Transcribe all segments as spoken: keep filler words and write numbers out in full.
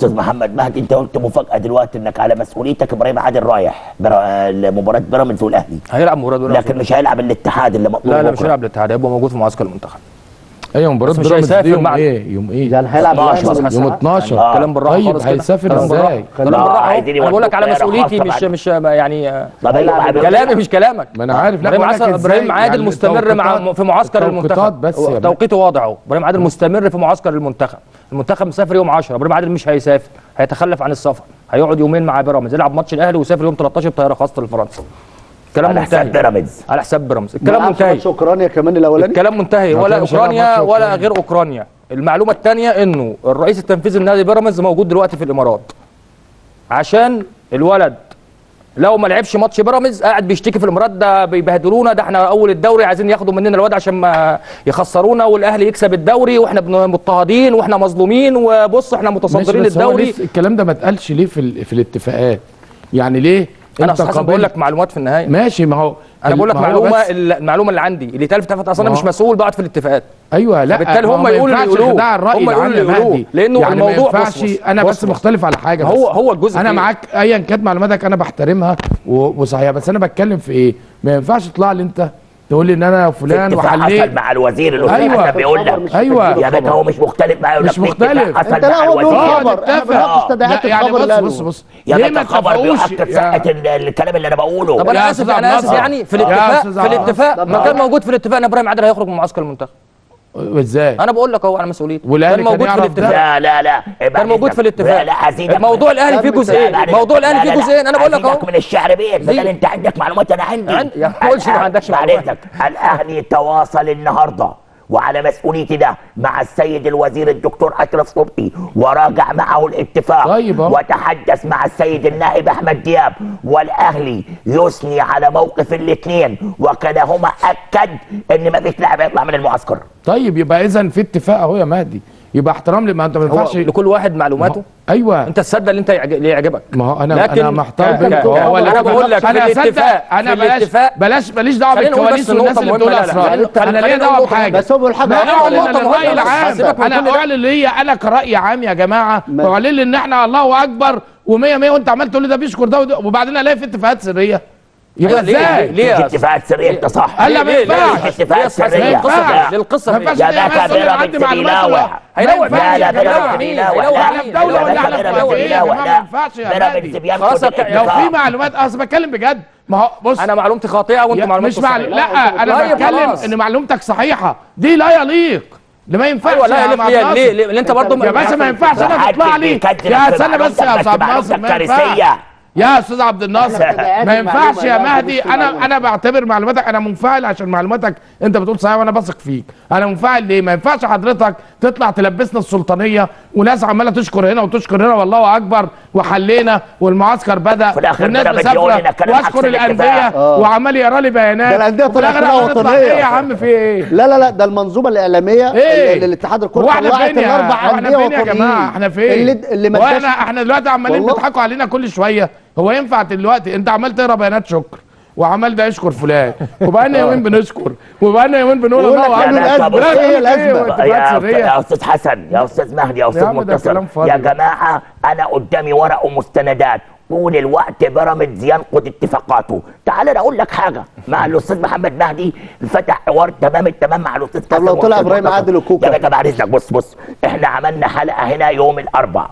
استاذ محمد مهدي، انت قلت مفاجاه دلوقتي انك على مسؤوليتك ابراهيم عادل رايح مباراه بيراميدز والاهلي. هيلعب مباراه بيراميدز لكن مش هيلعب الاتحاد اللي مطلوب. لا لا مش هيلعب الاتحاد، هيبقى موجود في معسكر المنتخب. ايوه مباراه بيراميدز دي يوم ايه؟ يوم ايه؟ يعني هيلعب يوم اتناشر. يعني كلام بالراحه طيب خالص. هيسافر ازاي؟ كلام بالراحه. انا بقول لك على مسؤوليتي، مش مش يعني كلامي مش كلامك. ما انا عارف. ابراهيم ابراهيم عادل يعني مستمر مع في معسكر المنتخب بس توقيته واضح اهو. ابراهيم عادل مستمر في معسكر المنتخب. المنتخب مسافر يوم عشرة، ابراهيم عادل مش هيسافر، هيتخلف عن السفر، هيقعد يومين مع بيراميدز، يلعب ماتش الاهلي ويسافر يوم تلتاشر بطياره خاصه لفرنسا. كلام على حساب بيراميدز. على حساب بيراميدز. الكلام منتهي. اوكرانيا كمان الاولاني. الكلام منتهي، ولا اوكرانيا ولا غير اوكرانيا. المعلومه الثانيه انه الرئيس التنفيذي لنادي بيراميدز موجود دلوقتي في الامارات. عشان الولد لو ما لعبش ماتش بيراميدز قاعد بيشتكي في الامارات، ده بيبهدلونا، ده احنا اول الدوري عايزين ياخدوا مننا الواد عشان ما يخسرونا، والاهلي يكسب الدوري واحنا مضطهدين واحنا مظلومين، وبص احنا متصدرين الدوري. الكلام ده ما اتقالش ليه في في الاتفاقات؟ يعني ليه؟ انا اصلا بقول لك معلومات في النهايه. ماشي، ما هو انا بقول لك معلومه، المعلومه اللي عندي اللي اتقال في الاتفاقات، اصلا انا مش مسؤول بقعد في الاتفاقات. ايوه لا بالتالي هم يقولوا اللي يقولوه، هم يقولوا اللي يقولوه، لانه يعني الموضوع ما ينفعش. انا بس مختلف على حاجه، هو هو الجزء انا معاك ايا كانت معلوماتك انا بحترمها وصحيحه، بس انا بتكلم في ايه؟ ما ينفعش تطلع لي انت تقول لي ان انا فلان وحليت. حصل مع الوزير الاستاذ أيوة. بيقول لك ايوه يا باشا هو مش مختلف معايا، مش مختلف. انت لا هو بيقول خبر، انا بناقش تبعات الخبر. لا بص بص يا باشا الخبر بيؤكد صحه الكلام اللي انا بقوله. طب انا اسف انا اسف يعني في الاتفاق في الاتفاق ما كان موجود في الاتفاق ان ابراهيم عادل هيخرج من معسكر المنتخب. ازاي؟ انا بقول لك اهو على مسؤوليتي. كان موجود في الاتفاق. لا لا لا كان موجود في الاتفاق. لا لا موضوع الاهلي فيه جزئين، موضوع الاهلي فيه جزئين. انا بقول لك اهو من الشعر بيه، بدل انت عندك معلومات انا عندي. يا ما تقولش ما عندكش معلومات. الاهلي تواصل النهارده وعلى مسؤوليتي ده مع السيد الوزير الدكتور اشرف صبحي وراجع معه الاتفاق. طيب وتحدث مع السيد النائب احمد دياب، والاهلي يثني على موقف الاثنين وكلاهما اكد ان ما فيش لاعب يطلع من المعسكر. طيب يبقى اذا في اتفاق اهو يا مهدي، يبقى احترام لي. ما انت ما ينفعش لكل واحد معلوماته. ايوه انت تصدق اللي انت اللي يعجبك. ما هو انا انا محتار بينكم. انا بقول لك انا في الاتفاق انا بلاش بلاش ماليش دعوه بالكواليس والناس اللي بتقول اسرار. انا ليا دعوه بحاجه، بس هو بيقول حاجه. انا اعلن الراي العام، انا اعلن ليا انا كراي عام يا جماعه، اعلن ان احنا الله اكبر ومية مية، وانت عمال تقول لي ده بيشكر ده وبعدين الاقي في اتفاقات سريه. يبقى ازاي؟ ليه اتفاقات سريه؟ انت صح. لا ما ينفعش اتفاقات سريه. للقصه ما ينفعش. يا باشا بيراميدز بيناوح. هينوع. لا لا بيراميدز بينوح. احنا في دوله ولا احنا في ايه؟ ما ينفعش يا بيراميدز بينقض لو في معلومات. اصل بتكلم بجد. ما هو بص انا معلومتي خاطئه وانت معلومتك مش معلومه. لا انا بتكلم ان معلومتك صحيحه، دي لا يليق. اللي ما ينفعش. ايوه لا يليق. ليه ليه ليه انت برضه يا باشا ما ينفعش انا تطلع لي. يا استنى بس يا استاذ عبد الناصر، ما ينفعش يا استاذ عبد الناصر، ما ينفعش يا مهدي. انا انا بعتبر معلوماتك، انا منفعل عشان معلوماتك انت بتقول صحيح وانا بثق فيك. انا منفعل ليه؟ ما ينفعش حضرتك تطلع تلبسنا السلطانيه وناس عماله تشكر هنا وتشكر هنا والله اكبر وحلينا والمعسكر بدا والناس مسافره واشكر الانديه وعمال يقرا لي بيانات. ده الانديه طلعت وطنيه. ايه يا عم في ايه؟ لا لا لا ده المنظومه الاعلاميه اللي الاتحاد الكره طلعت الاربع انديه وطنيين. يا جماعه احنا فين؟ اللي اللي احنا احنا دلوقتي عمالين بيضحكوا علينا كل شويه. هو ينفع دلوقتي انت عمال تقرا بيانات شكر وعمال ده يشكر فلان وبقالنا يومين بنشكر وبقالنا يومين بنقول الله اكبر؟ ايه الازمه يا استاذ حسن يا استاذ مهدي يا استاذ منتصر يا جماعه؟ انا قدامي ورق ومستندات طول الوقت بيراميدز ينقض اتفاقاته. تعال انا اقول لك حاجه مع الاستاذ محمد مهدي فتح حوار تمام التمام مع الاستاذ حسن. طب لو طلع ابراهيم عادل وكوكا يا باشا بعد اذنك بص بص احنا عملنا حلقه هنا يوم الاربعاء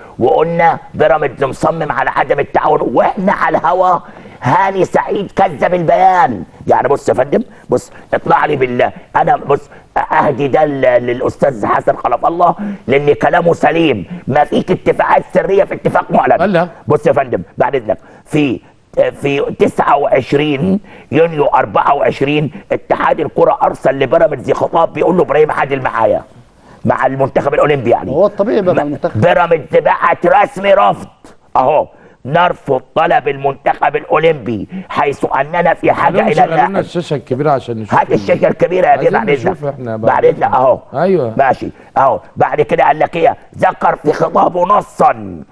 وقلنا بيراميدز مصمم على عدم التعاون، واحنا على الهوا هاني سعيد كذب البيان. يعني بص يا فندم بص اطلع لي بالله، انا بص اهدي ده للاستاذ حسن خلف الله لان كلامه سليم، ما فيش اتفاقات سريه في اتفاق معلن. بص يا فندم بعد اذنك في في تسعة وعشرين يونيو أربعة وعشرين اتحاد الكره ارسل لبيراميدز خطاب بيقول له ابراهيم عادل معايا مع المنتخب الاولمبي. يعني هو الطبيعي بقى مع المنتخب. بيراميدز بعت رسمي رفض اهو، نرفض طلب المنتخب الاولمبي حيث اننا في حاجه الى اللاعب. الشاشه الكبيره عشان نشوف. هات الشاشه الكبيره يا بيه بعد اذنك. بعد اذنك اهو. ايوه ماشي اهو. بعد كده قال لك ايه؟ ذكر في خطابه نصا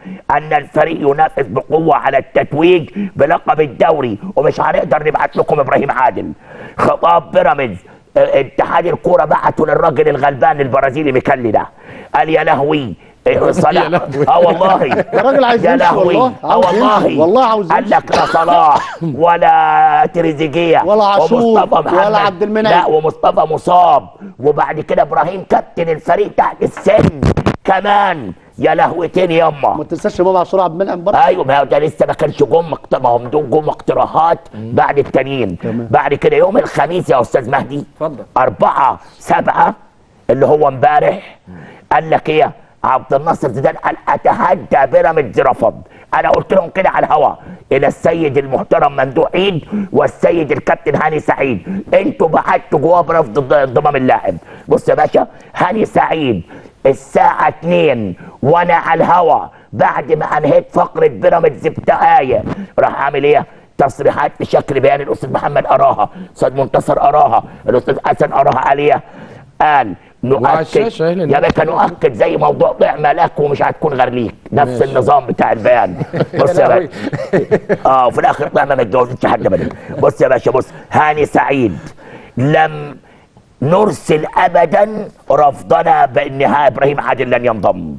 ان الفريق ينافس بقوه على التتويج بلقب الدوري ومش هنقدر نبعت لكم ابراهيم عادل. خطاب بيراميدز اتحاد الكوره بعته للراجل الغلبان البرازيلي ميكالي ده، قال يا لهوي ايه صلاح؟ اه والله يا راجل عايز يا يمشي لهوي. والله اه والله والله عاوز قال يمشي. لك لا صلاح ولا تريزيجيه ولا عاشور ومصطفى محمد ولا عبد المنعم. لا ومصطفى مصاب، وبعد كده ابراهيم كابتن الفريق تحت السن كمان. يا لهوتين يما. ما تنساش امام عاشور عبد المنعم برضه. ايوه ما هو ده لسه ما كانش جم ما هم دول جم اقتراحات بعد التانيين. بعد كده يوم الخميس يا استاذ مهدي اتفضل أربعة سبعة اللي هو امبارح قال لك ايه؟ عبد الناصر زيدان قال اتحدى بيراميدز رفض. انا قلت لهم كده على الهوا الى السيد المحترم ممدوح عيد والسيد الكابتن هاني سعيد، انتوا بعتوا جواب رفض انضمام اللاعب. بص يا باشا، هاني سعيد الساعة اتنين وانا على الهوا بعد ما انهيت فقرة بيراميدز بدقايق راح عامل ايه؟ تصريحات بشكل بيان. الاستاذ محمد اراها، الاستاذ منتصر اراها، الاستاذ حسن اراها عليها. قال نؤكد يا باشا نؤكد زي موضوع ضيع ملاك ومش هتكون غير ليك، نفس ماشي. النظام بتاع البيان. بص يا باشا اه وفي الاخر طلعنا ما اتجوزتش حد ابدا. بص يا باشا، بص هاني سعيد لم نرسل ابدا رفضنا بان ابراهيم عادل لن ينضم.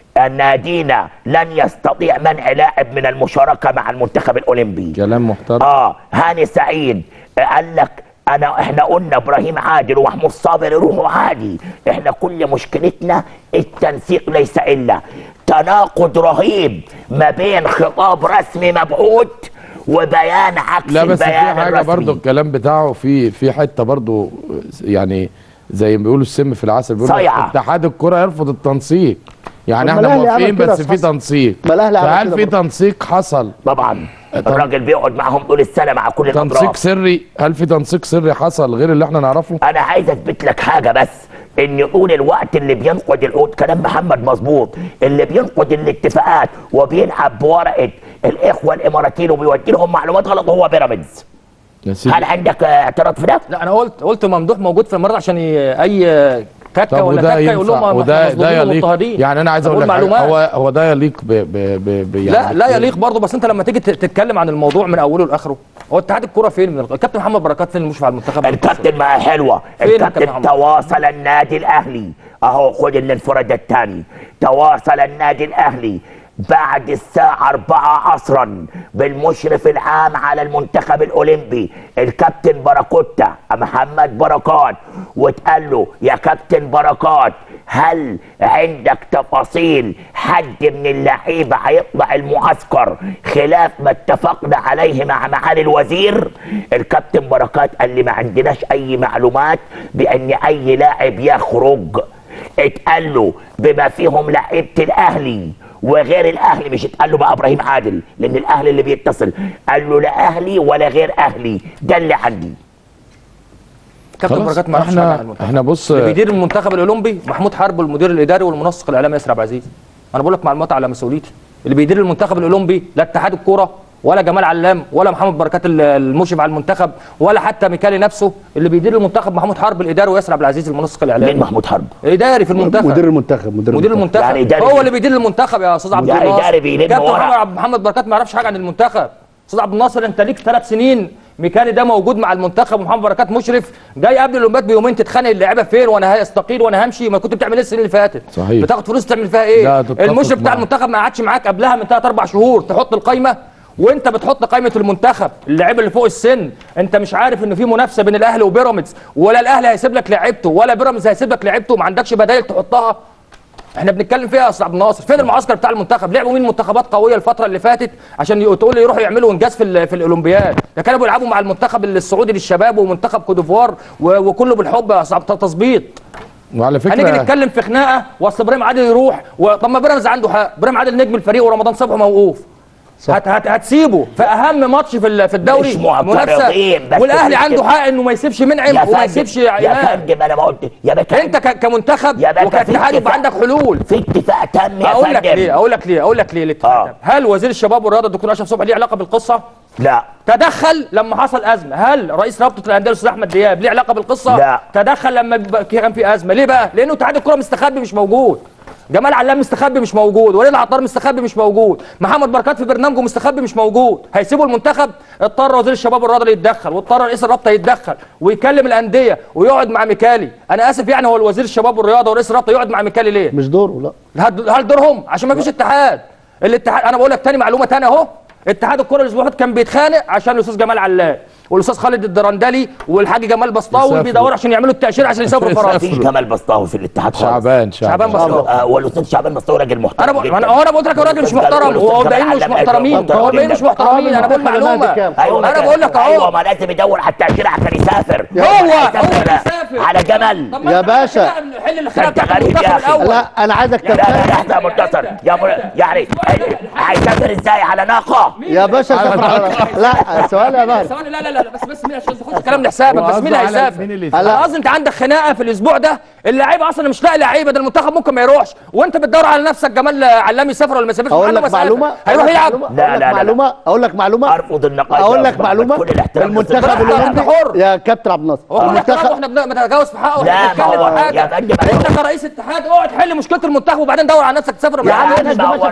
نادينا لن يستطيع منع لاعب من المشاركه مع المنتخب الاولمبي. كلام محترم. اه هاني سعيد قال لك انا احنا قلنا ابراهيم عادل ومحمود صابر يروحوا عادي، احنا كل مشكلتنا التنسيق ليس الا تناقض رهيب ما بين خطاب رسمي مبعوث وبيان عكس لا بس البيان في حاجه الرسمي. برضو الكلام بتاعه في في حته برضو يعني زي ما بيقولوا السم في العسل، بيقولوا اتحاد الكره يرفض التنسيق. يعني احنا موافقين بس في تنسيق. فهل في تنسيق حصل؟ طبعا الراجل بيقعد معاهم طول السنه مع كل الاطراف. تنسيق سري؟ هل في تنسيق سري حصل غير اللي احنا نعرفه؟ انا عايز اثبت لك حاجه بس، ان طول الوقت اللي بينقد العقود كلام محمد مظبوط، اللي بينقد الاتفاقات وبيلعب بورقه الاخوه الاماراتيين وبيودي لهم معلومات غلط هو بيراميدز. هل عندك اعتراض في ده؟ لا انا قلت قلت ممدوح موجود في المرة عشان اي كاكا ولا كاكا يقول لهم وده ده يليق. يعني انا عايز اقول لك هو هو ده يليق ب ب ب يعني لا لا يليق برضه. بس انت لما تيجي تتكلم عن الموضوع من اوله لاخره، هو اتحاد الكوره فين؟ من الكابتن محمد بركات فين المشرف على المنتخب؟ الكابتن ما حلوه، الكابتن تواصل النادي الاهلي اهو خد الانفراد الثاني. تواصل النادي الاهلي بعد الساعة أربعة عصرا بالمشرف العام على المنتخب الأولمبي الكابتن باراكوتا محمد بركات، واتقال له يا كابتن بركات هل عندك تفاصيل حد من اللعيبة هيطلع المعسكر خلاف ما اتفقنا عليه مع معالي الوزير؟ الكابتن بركات قال لي ما عندناش أي معلومات بأن أي لاعب يخرج. اتقال له بما فيهم لعيبة الأهلي وغير الاهلي، مش اتقال له بقى ابراهيم عادل لان الاهلي اللي بيتصل، قال له لا اهلي ولا غير اهلي، ده اللي عندي. كابتن بركات ما احنا عن المنتخب. احنا بص اللي بيدير المنتخب الاولمبي محمود حرب والمدير الاداري والمنسق الاعلامي ياسر عبد العزيز. انا بقول لك معلومات على مسؤوليتي. اللي بيدير المنتخب الاولمبي لا اتحاد الكوره ولا جمال علام ولا محمد بركات المشرف على المنتخب ولا حتى ميكالي نفسه. اللي بيدير المنتخب محمود حرب الاداري وياسر عبد العزيز المنسق الاعلامي. مين محمود حرب؟ اداري في المنتخب. مدير المنتخب مدير, مدير المنتخب, المنتخب. يعني هو اللي بيدير المنتخب يا استاذ عبد الناصر. اداري بيلم كابتن محمد بركات ما يعرفش حاجه عن المنتخب. استاذ عبد الناصر انت ليك ثلاث سنين ميكالي ده موجود مع المنتخب ومحمد بركات مشرف، جاي قبل الاولمبياد بيومين تتخانق اللعيبه فين وانا هستقيل وانا همشي. ما كنت بتعمل ايه السنين اللي فاتت؟ صحيح. بتاخد فلوس تعمل فيها ايه؟ المشرف بتاع المنتخب ما قعدش معاك قبلها من ثلاث اربع شهور تحط القايمه، وانت بتحط قائمه المنتخب اللعيبه اللي فوق السن. انت مش عارف ان في منافسه بين الاهلي وبيراميدز، ولا الاهلي هيسيب لك لعيبته ولا بيراميدز هيسيب لك لعيبته، ما عندكش بدائل تحطها. احنا بنتكلم فيها يا استاذ عبد الناصر. فين المعسكر بتاع المنتخب؟ لعبوا مين منتخبات قويه الفتره اللي فاتت عشان تقول لي يروحوا يعملوا انجاز في في الاولمبياد؟ ده كانوا بيلعبوا مع المنتخب السعودي للشباب ومنتخب كوت ديفوار وكله بالحب يا استاذ تظبيط. وعلى فكره هنيجي نتكلم في خناقه واصل ابراهيم عادل يروح. طب ما بيراميدز عنده حق، ابراهيم عادل نجم الفريق ورمضان صبحي موقوف. هت هت هتسيبه في اهم ماتش في في الدوري منافسه، والاهلي عنده حق انه ما يسيبش منعم وما يسيبش يا فندم. انا ما قلت يا باشا انت كمنتخب وكاتحاد يبقى عندك حلول في اتفاق تام يا فندم. اقول لك ليه اقول لك ليه اقول لك ليه الاتفاق تام. هل وزير الشباب والرياضه الدكتور اشرف صبحي ليه علاقه بالقصه؟ لا. تدخل لما حصل ازمه. هل رئيس رابطه الانديه الاستاذ احمد دياب ليه علاقه بالقصه؟ لا. تدخل لما كان في ازمه. ليه بقى؟ لانه اتحاد الكره مستخبي مش موجود. جمال علام مستخبي مش موجود، وليد العطار مستخبي مش موجود، محمد بركات في برنامجه مستخبي مش موجود، هيسيبوا المنتخب؟ اضطر وزير الشباب والرياضه يتدخل، واضطر رئيس الرابطه يتدخل ويكلم الانديه ويقعد مع ميكالي. انا اسف يعني، هو الوزير الشباب والرياضه ورئيس الرابطه يقعد مع ميكالي ليه؟ مش دوره. لا هل هل دورهم؟ عشان ما فيش اتحاد. الاتحاد انا بقول لك تاني معلومه تانيه اهو، اتحاد الكره الاسبوع كان بيتخانق عشان الاستاذ جمال علام والاستاذ خالد الدرندلي والحاج جمال بسطاوي بيدوروا عشان يعملوا التاشيره عشان يسافروا فرنسا. في جمال بسطاوي في الاتحاد شعبان شعبان بسطاوي آه والاستاذ شعبان بسطاوي راجل محترم. انا ب... انا انا قلت لك الراجل مش محترم، وهو باين مش محترمين، هو باين مش محترمين. انا بقول معلومه، انا بقول لك اهو. ايوه ما لازم يدور على التاشيره عشان يسافر. هو هو يسافر على جمل يا باشا. حل الخلاف بتاع المنتخب الاول. لا انا عايزك تفهم. لا لا يا منتصر يا مر... يعني هيسافر ازاي على ناقه يا باشا؟ لا سؤال يا باشا، ثواني. لا لا لا بس بس مين عشان تاخد الكلام لحسابك؟ بس مين هيسافر؟ انا قصدي انت عندك خناقه في الاسبوع ده، اللعيبه اصلا مش لاقي لعيبه، ده المنتخب ممكن ما يروحش، وانت بتدور على نفسك جمال علام يسافر ولا ما يسافرش. اقول لك معلومه، هيروح يلعب. لا لا معلومه، اقول لك معلومه، ارفض النقاش. اقول لك معلومه، المنتخب الاولمبي يا كابتن عبد الناصر، المنتخب احنا بنتجاوز في حقه. لا بنتكلم في حاجه. انت كرئيس اتحاد اقعد حل مشكله المنتخب وبعدين دور على نفسك تسافر. يا عم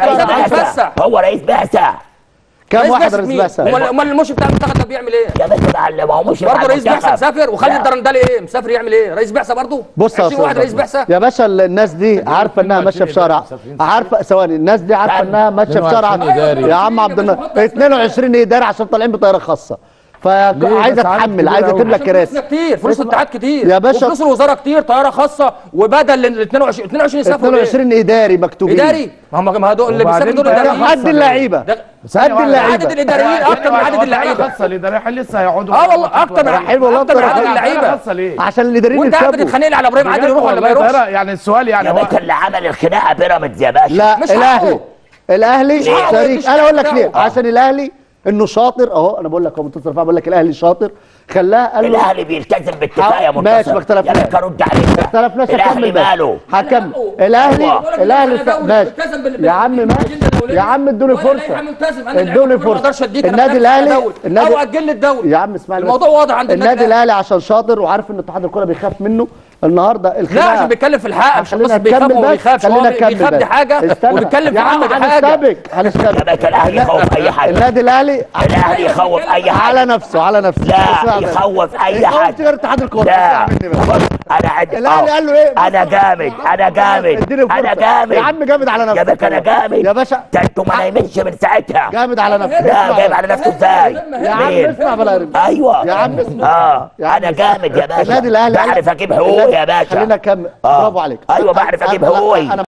هو رئيس بعثه. كم واحد رئيس بعثه؟ امال المشرف بتاع المنتخب ده بيعمل ايه؟ يا باشا ما هو مشرف برضه رئيس بعثه مسافر، وخالد الدرندلي ايه مسافر يعمل ايه؟ رئيس بعثه برضه. بص يا واحد رئيس بعثه يا باشا، الناس دي عارفه انها ماشيه في شارع، عارفه ثواني، الناس دي عارفه انها ماشيه في شارع يا عم عبد الناصر. اتنين وعشرين اداري عشان طالعين بطياره خاصه، فعايزه اتحمل، عايزه تملك كراسي كتير، فلوس الاتحاد كتير يا باشا، وفلوس الوزاره كتير، طياره خاصه، وبدل ال اتنين وعشرين اتنين وعشرين يسافروا اتنين وعشرين اداري مكتوبين اداري. ما هم ما دول اللي بيسافروا دول اداريين. عدد اللعيبه، عدد اللعيبه، عدد الاداريين اكتر من عدد اللعيبه. خاصه الاداريين لسه هيقعدوا. اه والله اكتر من حلو والله اكتر من عدد اللعيبه، عشان الاداريين وانت قاعد بتتخانق لي على ابراهيم عادل يروح ولا ما يروحش؟ يعني السؤال يعني يا باشا اللي عمل الخناقه بيراميدز يا باشا. لا الاهلي، الاهلي شريك. انا اقول لك ليه، عشان الاهلي انه شاطر اهو. انا بقول لك هو منتصر رفاعي بقول لك الاهلي شاطر، خلاه قال له الاهلي بيلتزم باتفاق يا منتصر. ماشي ما اختلفناش، يا رد عليك ما اختلفناش. الاهلي ماله؟ هكمل. الاهلي الاهلي ماشي يا عم، ماشي يا عم، ادوني فرصه، ادوني فرصه. النادي الاهلي النادي او اجل لي الدوري يا عم اسمعني، الموضوع واضح عند النادي الاهلي عشان شاطر وعارف ان اتحاد الكره بيخاف منه النهارده. لا عشان بيتكلم في الحق، مش بس بيخاف وما بيخافش، هو بيخاف دي حاجه وبيتكلم في حق دي حاجه. هنستبك هنستبك. الاهلي يخوف اي حاجه. النادي الاهلي الاهلي يخوف اي حاجه على نفسه، على نفسه. لا يخوف اي حاجه غير اتحاد الكره. لا انا عد... الاهلي قال له ايه؟ انا جامد، انا جامد، انا جامد يا عم، جامد على نفسك يا باشا. انا جامد يا باشا، ده انتوا ما نايمينش من ساعتها. جامد على نفسك. لا جايب على نفسه ازاي يا عم؟ اسمع بلا ايوه يا عم اسمع. اه انا جامد يا باشا. النادي الاهلي بعرف اجيب حقوق يا باشا. خلينا نكمل. برافو عليك. ايوه بعرف اجيب حقوقي.